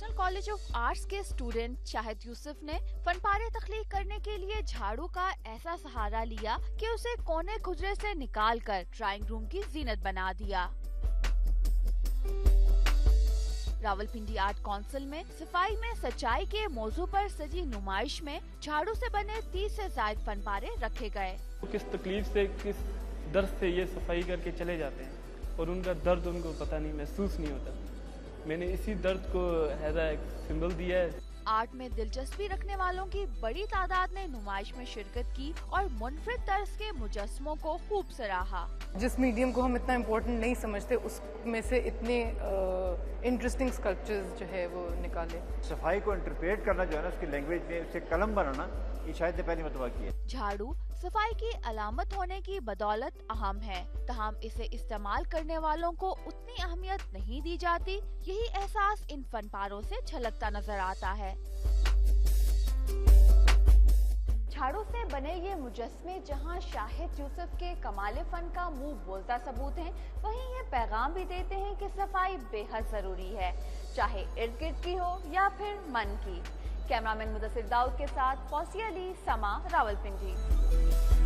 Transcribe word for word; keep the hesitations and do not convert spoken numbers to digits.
National College of Arts کے student Shahid Yousuf نے فن پارے تخلیق کرنے کے لیے جھاڑو کا ایسا سہارا لیا کہ اسے کونے کھجرے سے نکال کر ڈرائنگ روم کی زینت بنا دیا۔ راولپنڈی آرٹ کونسل میں صفائی میں سچائی کے موضوع پر سجی نمائش میں جھاڑو سے بنے تیس سے زائد فن پارے رکھے گئے۔ کس تکلیف سے، کس درد سے یہ صفائی کر کے چلے جاتے ہیں اور ان کا درد ان کو پتہ نہیں، محسوس نہیں ہوتا۔ میں نے اسی درد کو ایز اے سمبل دیا ہے۔ آرٹ میں دلچسپی رکھنے والوں کی بڑی تعداد نے نمائش میں شرکت کی اور منفرد طرز کے مجسموں کو خوب سراہا۔ جس میڈیم کو ہم اتنا امپورٹنٹ نہیں سمجھتے اس میں سے اتنے انٹرسٹنگ اسکلپچرز جو ہے وہ نکالے۔ صفائی کو انٹرپریٹ کرنا جو ہے نا اس کی لینگویج میں، اسے قلم بنانا، یہ شاید پہلی مرتبہ کی ہے۔ جھاڑو صفائی کی علامت ہونے کی بدولت اہم ہے، تاہم اسے استعمال کرنے والوں کو اتنی اہمیت نہیں دی جاتی۔ یہی احساس ان فن پاروں سے جھلکتا نظر آتا ہے۔ جھاڑو سے بنے یہ مجسمے جہاں شاہد یوسف کے کمال فن کا منہ بولتا ثبوت ہیں، وہیں یہ پیغام بھی دیتے ہیں کہ صفائی بے حد ضروری ہے، چاہے ارد گرد کی ہو یا پھر من کی۔ کیمرہ مین مدثر داؤد کے ساتھ فوزیہ علی، سما، راولپنڈی۔